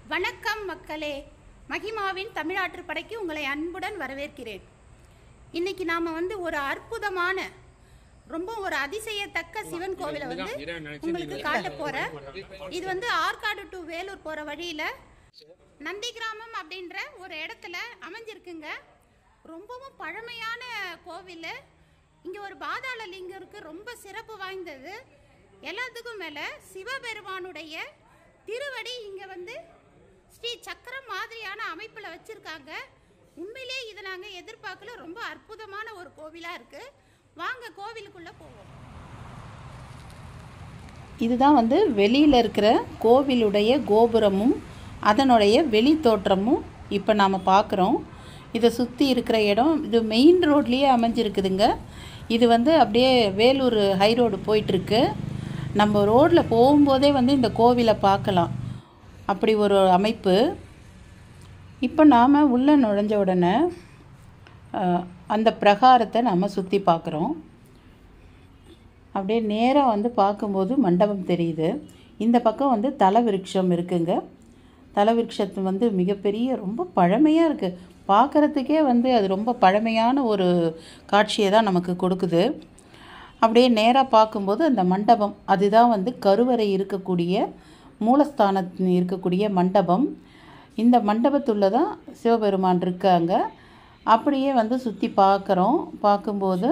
வணக்கம் மக்களே, மகிமாவின் தமிழாற்று படைக்கு உங்களை அன்புடன் வரவேற்கிறேன். இன்னைக்கு நாம ஒரு அற்புதமான ரொம்ப ஒரு அதிசயத்தக்க சிவன் கோவிலை உங்களுக்கு காட்ட போறேன். இது ஆற்காடு டு வேலூர் போற வழியில நந்தி கிராமம் அப்படின்ற ஒரு இடத்துல அமைஞ்சிருக்குங்க. ரொம்பவும் பழமையான கோவில். இங்க ஒரு பாதாள லிங்கம் இருக்கு, ரொம்ப சிறப்பு வாய்ந்தது. எல்லாத்துக்கும் மேல சிவபெருமானுடைய திருவடி இங்க ஸ்ரீ சக்கரம் மாதிரியான அமைப்புல வச்சிருக்காங்க. உண்மையிலே இதை நாங்க எதிர்பார்க்கல. ரொம்ப அற்புதமான ஒரு கோவிலா இருக்கு. வாங்க கோவிலுக்குள்ள போவோம். இதுதான் வெளியில் இருக்கிற கோவிலுடைய கோபுரமும் அதனுடைய வெளி தோற்றமும் இப்போ நாம் பார்க்குறோம். இதை சுற்றி இருக்கிற இடம் இது மெயின் ரோட்லேயே அமைஞ்சிருக்குதுங்க. இது அப்படியே வேலூர் ஹை ரோடு போயிட்டுருக்கு. நம்ம ரோட்டில் போகும்போதே இந்த கோவிலை பார்க்கலாம். அப்படி ஒரு அமைப்பு. இப்போ நாம் உள்ளே நுழைஞ்ச உடனே அந்த பிரகாரத்தை நம்ம சுற்றி பார்க்குறோம். அப்படியே நேராக பார்க்கும்போது மண்டபம் தெரியுது. இந்த பக்கம் தல விருட்சம் இருக்குங்க. தல விருட்சத்து மிகப்பெரிய ரொம்ப பழமையாக இருக்குது. பார்க்குறதுக்கே அது ரொம்ப பழமையான ஒரு காட்சியை தான் நமக்கு கொடுக்குது. அப்படியே நேராக பார்க்கும்போது அந்த மண்டபம் அதுதான் கருவறை இருக்கக்கூடிய மூலஸ்தானத்தில் இருக்கக்கூடிய மண்டபம். இந்த மண்டபத்துள்ள தான் சிவபெருமான் இருக்காங்க. அப்படியே சுற்றி பார்க்குறோம். பார்க்கும்போது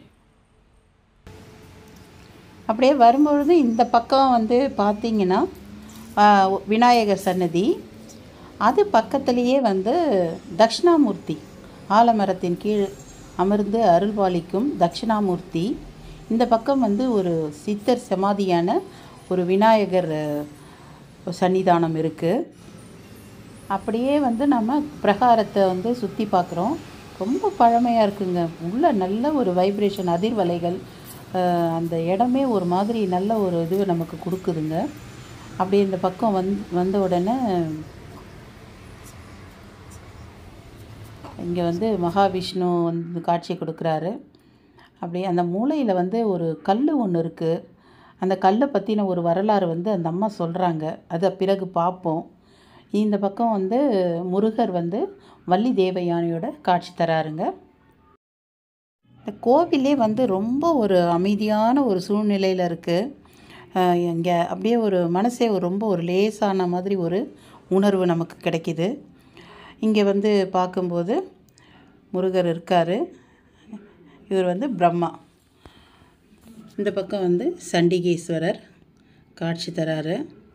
அப்படியே வரும்பொழுது இந்த பக்கம் பார்த்திங்கன்னா விநாயகர் சன்னதி, அது பக்கத்துலேயே தட்சிணாமூர்த்தி ஆலமரத்தின் கீழ் அமர்ந்து அருள்பாலிக்கும் தட்சிணாமூர்த்தி. இந்த பக்கம் ஒரு சித்தர் சமாதியான ஒரு விநாயகர் சன்னிதானம் இருக்குது. அப்படியே நம்ம பிரகாரத்தை சுற்றி பார்க்குறோம். ரொம்ப பழமையாக இருக்குங்க. உள்ள நல்ல ஒரு வைப்ரேஷன், அதிர்வலைகள், அந்த இடமே ஒரு மாதிரி நல்ல ஒரு இது நமக்கு கொடுக்குதுங்க. அப்படியே இந்த பக்கம் வந்த உடனே இங்கே மகாவிஷ்ணு காட்சி கொடுக்குறாரு. அப்படியே அந்த மூலையில் ஒரு கல் ஒன்று இருக்குது. அந்த கல்லை பற்றின ஒரு வரலாறு அந்த அம்மா சொல்கிறாங்க. அதை பிறகு பார்ப்போம். இந்த பக்கம் முருகர் வள்ளி தேவயானையோட காட்சி தராருங்க. இந்த கோவிலே ரொம்ப ஒரு அமைதியான ஒரு சூழ்நிலையில் இருக்குது. இங்கே அப்படியே ஒரு மனசே ரொம்ப ஒரு லேசான மாதிரி ஒரு உணர்வு நமக்கு கிடைக்கிது. இங்கே பார்க்கும்போது முருகர் இருக்கார். இவர் பிரம்மா. இந்த பக்கம் சண்டிகேஸ்வரர் காட்சி தராரு.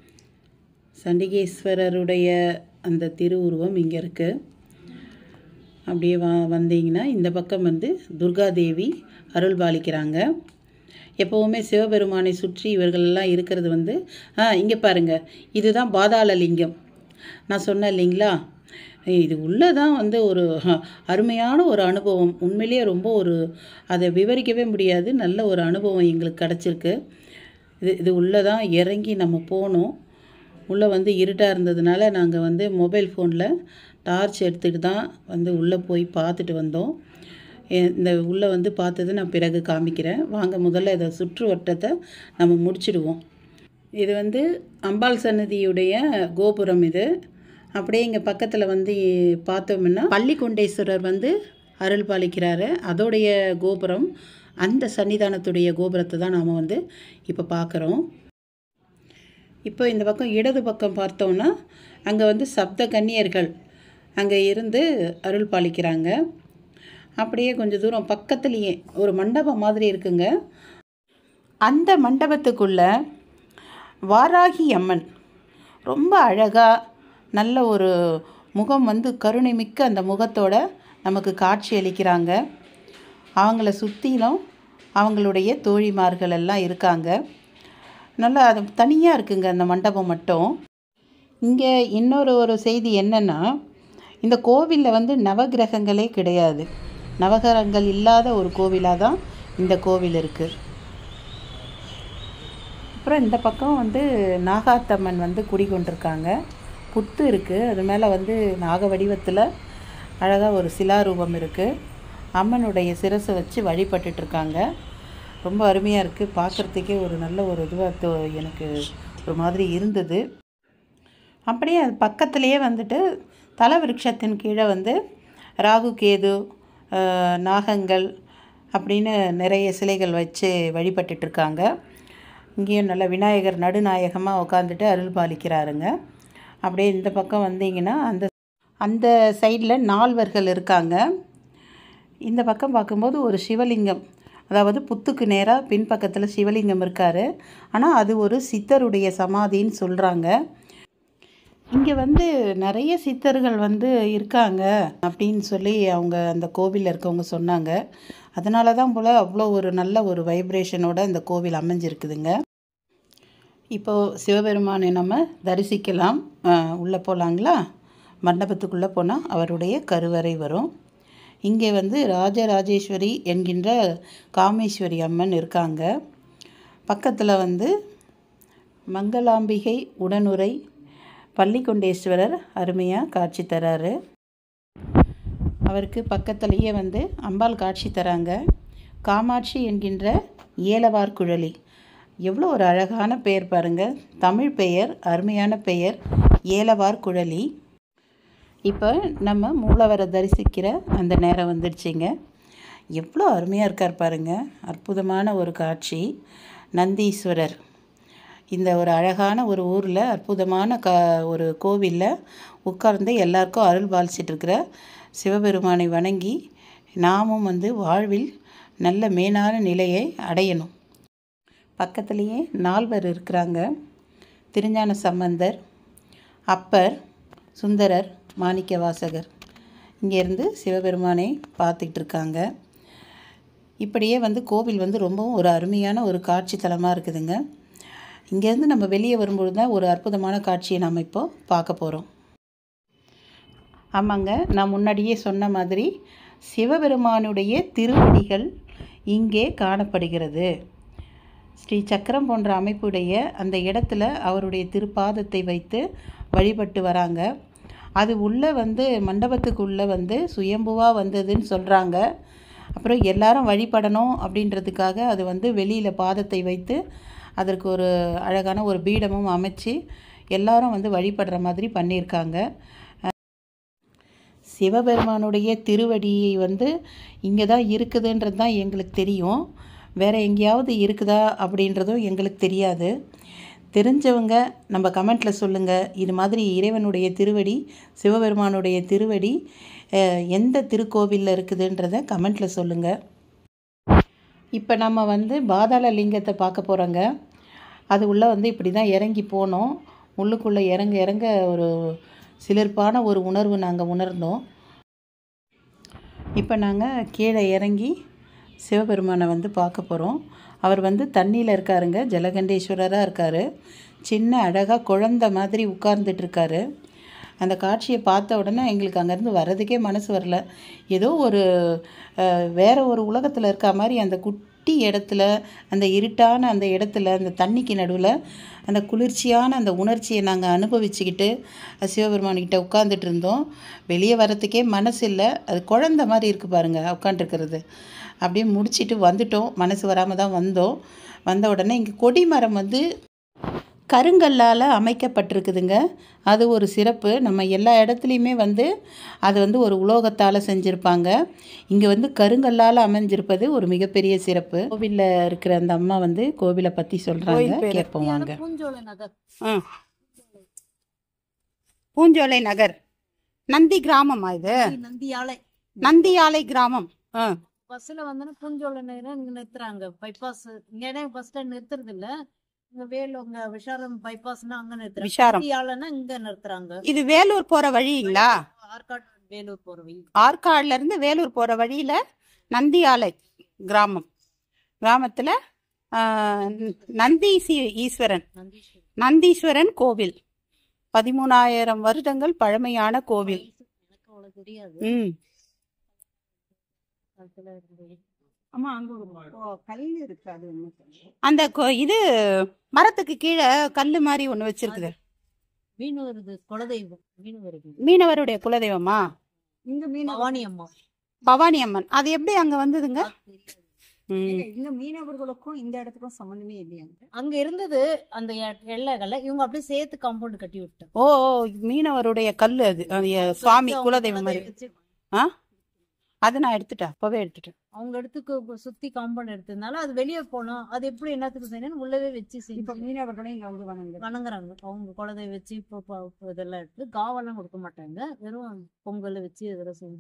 சண்டிகேஸ்வரருடைய அந்த திருவுருவம் இங்கே இருக்குது. அப்படியே வந்தீங்கன்னா இந்த பக்கம் துர்காதேவி அருள் பாலிக்கிறாங்க. எப்போவுமே சிவபெருமானை சுற்றி இவர்களெல்லாம் இருக்கிறது இங்கே பாருங்கள், இதுதான் பாதாள லிங்கம். நான் சொன்னேன் இல்லைங்களா, இது உள்ளே தான் ஒரு அருமையான ஒரு அனுபவம். உண்மையிலேயே ரொம்ப அதை விவரிக்கவே முடியாது. நல்ல ஒரு அனுபவம் எங்களுக்கு கிடச்சிருக்கு. இது உள்ளே தான் இறங்கி நம்ம போகணும். உள்ளே இருட்டாக இருந்ததுனால நாங்கள் மொபைல் ஃபோனில் டார்ச் எடுத்துகிட்டு தான் உள்ளே போய் பார்த்துட்டு வந்தோம். இந்த உள்ளே பார்த்தது நான் பிறகு காமிக்கிறேன். வாங்க முதல்ல இதை சுற்று வட்டத்தை நம்ம முடிச்சிடுவோம். இது அம்பாள் சன்னதியுடைய கோபுரம். இது அப்படியே இங்கே பக்கத்தில் பார்த்தோம்னா பள்ளிகொண்டேஸ்வரர் அருள் பாலிக்கிறாரு. அதோடைய கோபுரம், அந்த சன்னிதானத்துடைய கோபுரத்தை தான் நாம் இப்போ பார்க்குறோம். இப்போ இந்த பக்கம் இடது பக்கம் பார்த்தோன்னா அங்கே சப்த கன்னியர்கள் அங்கே இருந்து அருள் பாலிக்கிறாங்க. அப்படியே கொஞ்சம் தூரம் பக்கத்துலேயே ஒரு மண்டபம் மாதிரி இருக்குங்க. அந்த மண்டபத்துக்குள்ளே வாராகி அம்மன் ரொம்ப அழகாக நல்ல ஒரு முகம் கருணை மிக்க அந்த முகத்தோட நமக்கு காட்சி அளிக்கிறாங்க. அவங்கள சுற்றிலும் அவங்களுடைய தோழிமார்கள் எல்லாம் இருக்காங்க. நல்லா அது தனியாக இருக்குங்க அந்த மண்டபம் மட்டும். இங்கே இன்னொரு செய்தி என்னென்னா, இந்த கோவிலில் நவகிரகங்களே கிடையாது. நவகிரகங்கள் இல்லாத ஒரு கோவிலாக தான் இந்த கோவில் இருக்குது. அப்புறம் இந்த பக்கம் நாகாத்தம்மன் குடிகொண்டிருக்காங்க. புத்து இருக்குது. அது மேலே நாக வடிவத்தில் அழகாக ஒரு சிலாரூபம் இருக்குது. அம்மனுடைய சிரசை வச்சு வழிபட்டுட்ருக்காங்க. ரொம்ப அருமையாக இருக்குது. பார்க்குறதுக்கே ஒரு நல்ல ஒரு இதுவாக எனக்கு ஒரு மாதிரி இருந்தது. அப்படியே அது பக்கத்துலேயே வந்துட்டு தலவிருட்சத்தின் கீழே வந்து ராகு கேது நாகங்கள் அப்படின்னு நிறைய சிலைகள் வச்சு வழிபட்டுட்ருக்காங்க. இங்கேயும் நல்ல விநாயகர் நடுநாயகமாக உட்காந்துட்டு அருள் பாலிக்கிறாருங்க. அப்படியே இந்த பக்கம் வந்தீங்கன்னா அந்த சைடில் நால்வர்கள் இருக்காங்க. இந்த பக்கம் பார்க்கும்போது ஒரு சிவலிங்கம், அதாவது புத்துக்கு நேராக பின்பக்கத்தில் சிவலிங்கம் இருக்கார். ஆனால் அது ஒரு சித்தருடைய சமாதின்னு சொல்கிறாங்க. இங்கே வந்து நிறைய சித்தர்கள் வந்து இருக்காங்க அப்படின்னு சொல்லி அவங்க அந்த கோவிலில் இருக்கவங்க சொன்னாங்க. அதனால தான் போல் அவ்வளோ ஒரு நல்ல ஒரு வைப்ரேஷனோட இந்த கோவில் அமைஞ்சிருக்குதுங்க. இப்போது சிவபெருமானை நம்ம தரிசிக்கலாம். உள்ளே போகலாங்களா? மண்டபத்துக்குள்ளே போனால் அவருடைய கருவறை வரும். இங்கே வந்து ராஜராஜேஸ்வரி என்கின்ற காமேஸ்வரி அம்மன் இருக்காங்க. பக்கத்தில் வந்து மங்களாம்பிகை உடனுரை பள்ளிக்கொண்டேஸ்வரர் அருமையாக காட்சி தராரு. அவருக்கு பக்கத்துலேயே வந்து அம்பாள் காட்சி தராங்க. காமாட்சி என்கின்ற ஏலவார் குழலி, எவ்வளோ ஒரு அழகான பெயர் பாருங்கள். தமிழ் பெயர், அருமையான பெயர் ஏலவார் குழலி. இப்போ நம்ம மூலவரை தரிசிக்கிற அந்த நேரம் வந்துடுச்சிங்க. எவ்வளோ அருமையாக இருக்கார் பாருங்கள். அற்புதமான ஒரு காட்சி. நந்தீஸ்வரர் இந்த ஒரு அழகான ஒரு ஊரில் அற்புதமான ஒரு கோவிலில் உட்கார்ந்து எல்லாருக்கும் அருள் பாலிச்சிட்ருக்கிற சிவபெருமானை வணங்கி நாமும் வந்து வாழ்வில் நல்ல மேலான நிலையை அடையணும். பக்கத்துலேயே நால்வர் இருக்கிறாங்க. திருஞான சம்பந்தர், அப்பர், சுந்தரர், மாணிக்க வாசகர் இங்கேருந்து சிவபெருமானை பார்த்துக்கிட்டு இருக்காங்க. இப்படியே வந்து கோவில் வந்து ரொம்பவும் ஒரு அருமையான ஒரு காட்சி தலமாக இருக்குதுங்க. இங்கேருந்து நம்ம வெளியே வரும்பொழுது தான் ஒரு அற்புதமான காட்சியை நாம் இப்போ பார்க்க போகிறோம். ஆமாங்க, நான் முன்னாடியே சொன்ன மாதிரி சிவபெருமானுடைய திருவடிகள் இங்கே காணப்படுகிறது. ஸ்ரீ சக்கரம் போன்ற அமைப்புடைய அந்த இடத்துல அவருடைய திருப்பாதத்தை வைத்து வழிபட்டு வராங்க. அது உள்ளே வந்து மண்டபத்துக்குள்ளே வந்து சுயம்புவாக வந்ததுன்னு சொல்கிறாங்க. அப்புறம் எல்லாரும் வழிபடணும் அப்படின்றதுக்காக அது வந்து வெளியில் பாதத்தை வைத்து அதற்கு ஒரு அழகான ஒரு பீடமும் அமைச்சு எல்லாரும் வந்து வழிபடுற மாதிரி பண்ணியிருக்காங்க. சிவபெருமானுடைய திருவடியை வந்து இங்கே தான் இருக்குதுன்றது தான் எங்களுக்கு தெரியும். வேறு எங்கேயாவது இருக்குதா அப்படின்றதும் எங்களுக்கு தெரியாது. தெரிஞ்சவங்க நம்ம கமெண்ட்டில் சொல்லுங்கள். இது மாதிரி இறைவனுடைய திருவடி, சிவபெருமானுடைய திருவடி எந்த திருக்கோவிலில் இருக்குதுன்றதை கமெண்ட்டில் சொல்லுங்கள். இப்போ நம்ம வந்து பாதாள லிங்கத்தை பார்க்க போகிறோங்க. அது உள்ளே வந்து இப்படி தான் இறங்கி போனோம். உள்ளுக்குள்ளே இறங்க ஒரு சிலிர்ப்பான ஒரு உணர்வு நாங்கள் உணர்ந்தோம். இப்போ நாங்கள் கீழே இறங்கி சிவபெருமானை வந்து பார்க்க போகிறோம். அவர் வந்து தண்ணியில் இருக்காருங்க, ஜலகண்டேஸ்வரராக இருக்கார். சின்ன அழகாக குழந்தை மாதிரி உட்கார்ந்துட்டுருக்காரு. அந்த காட்சியை பார்த்த உடனே எங்களுக்கு அங்கேருந்து வர்றதுக்கே மனசு வரல. ஏதோ ஒரு வேறு ஒரு உலகத்தில் இருக்க மாதிரி அந்த குட்டி இடத்துல, அந்த இருட்டான அந்த இடத்துல, அந்த தண்ணிக்கு நடுவில் அந்த குளிர்ச்சியான அந்த உணர்ச்சியை நாங்கள் அனுபவிச்சுக்கிட்டு சிவபெருமான்கிட்ட உட்காந்துட்டு இருந்தோம். வெளியே வர்றதுக்கே மனசு இல்லை. அது குழந்தை மாதிரி இருக்குது பாருங்கள் உட்காந்துருக்கிறது. அப்படியே முடிச்சுட்டு வந்துட்டோம். மனசு வராமல் தான் வந்தோம். வந்த உடனே இங்கே கொடிமரம் வந்து கருங்கல்லால் அமைக்கப்பட்டிருக்குதுங்க. அது ஒரு சிறப்பு. நம்ம எல்லா இடத்துலையுமே வந்து அது வந்து ஒரு உலோகத்தால் செஞ்சுருப்பாங்க. இங்கே வந்து கருங்கல்லால் அமைஞ்சிருப்பது ஒரு மிகப்பெரிய சிறப்பு. கோவிலில் இருக்கிற அந்த அம்மா வந்து கோவிலை பற்றி சொல்கிறாங்க, கேட்போம் வாங்க. பூஞ்சோலை நகர் நந்தி கிராமமா இது? நந்தியாலை கிராமம். பஸ்ல வந்து பூஞ்சோலை நகர் இங்க நிறுத்துறாங்க. பைபாஸ் இங்கே பஸ்ல நிறுத்துறது இல்ல. வேலூர் விஷாரம் பைபாஸ்னா அங்க நிறுத்துறாங்க. விஷாரம் இங்க நிறுத்துறாங்க. இது வேலூர் போற வழிங்களா? ஆற்காடு வேலூர் போற வழி. ஆற்காடுல இருந்து வேலூர் போற வழியில நந்தியாலை கிராமத்துல நந்தீஸ்வரன் கோவில் 13,000 வருடங்கள் பழமையான கோவில். எனக்கு அவ்வளவு தெரியாது. அந்த இது மரத்துக்கு கீழே கல்லு மாதிரி ஒண்ணு வச்சிருக்குது. மீனவருடைய குலதெய்வமா? பவானி அம்மன். பவானி அம்மன். அது எப்படி அங்க வந்ததுங்க? இங்க மீனவர்களுக்கும் இந்த இடத்துக்கும் சம்மந்தமே இல்லையாங்க. அங்க இருந்தது அந்த எல்லைகள்ல இவங்க அப்படியே சேர்த்து காம்பவுண்ட் கட்டி விட்டாங்க. ஓ மீனவருடைய கல் அது சுவாமி குலதெய்வம் மாதிரி. அதை நான் எடுத்துட்டேன், அப்பவே எடுத்துட்டேன். அவங்க இடத்துக்கு சுத்தி காம்பவுண்ட் எடுத்ததுனால அது வெளியே போனோம். அது எப்படி என்னத்துக்கு செய்யணும் உள்ளவே வச்சு இப்ப மீனவர்களும் இங்க வந்து வணங்குறாங்க. அவங்க குலதை வச்சு இப்போ இதெல்லாம் எடுத்து காவெல்லாம் கொடுக்க மாட்டாங்க, வெறும் பொங்கல் வச்சு இதெல்லாம் செஞ்சு.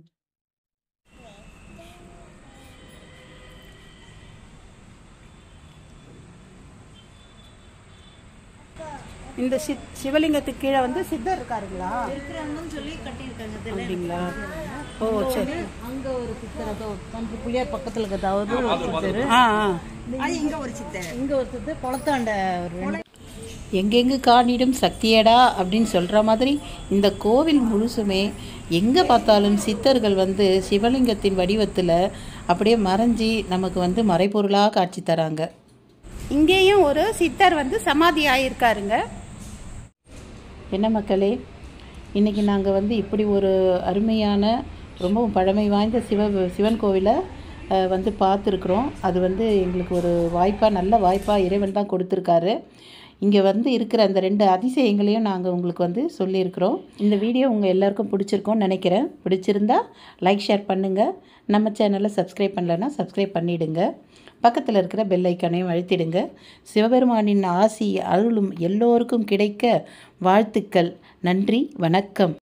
இந்த சிவலிங்கத்துக்கு கீழே வந்து சித்தர் இருக்காருங்களா? இருக்கிறாங்கன்னு சொல்லி கட்டியிருக்காங்க. அப்படிங்களா? ஓ சரி. அங்க ஒரு சித்தர், அதோ பம்பு புளியார் பக்கத்துல இருக்கிறதாவது ஒரு சித்தர், இங்க ஒரு சித்தர், இங்க ஒரு சித்தர், குளத்தாண்ட ஒரு எங்கெங்கு காணிடும் சக்தியடா அப்படின்னு சொல்கிற மாதிரி இந்த கோவில் முழுசுமே எங்கே பார்த்தாலும் சித்தர்கள் வந்து சிவலிங்கத்தின் வடிவத்தில் அப்படியே மறைஞ்சி நமக்கு வந்து மறைப்பொருளாக காட்சி தராங்க. இங்கேயும் ஒரு சித்தர் வந்து சமாதி ஆயிருக்காருங்க. என்ன மக்களே, இன்றைக்கி நாங்கள் வந்து இப்படி ஒரு அருமையான ரொம்பவும் பழமை வாய்ந்த சிவன் கோவிலை வந்து பார்த்துருக்குறோம். அது வந்து எங்களுக்கு ஒரு வாய்ப்பாக, நல்ல வாய்ப்பாக இறைவன் தான் கொடுத்துருக்காரு. இங்கே வந்து இருக்கிற அந்த 2 அதிசயங்களையும் நாங்கள் உங்களுக்கு வந்து சொல்லியிருக்கிறோம். இந்த வீடியோ உங்கள் எல்லாருக்கும் பிடிச்சிருக்கோன்னு நினைக்கிறேன். பிடிச்சிருந்தா லைக், ஷேர் பண்ணுங்கள். நம்ம சேனலை சப்ஸ்கிரைப் பண்ணலைன்னா சப்ஸ்கிரைப் பண்ணிவிடுங்க. பக்கத்தில் இருக்கிற பெல் ஐக்கானையும் அழுத்திடுங்க. சிவபெருமானின் ஆசி அருளும் எல்லோருக்கும் கிடைக்க வாழ்த்துக்கள். நன்றி, வணக்கம்.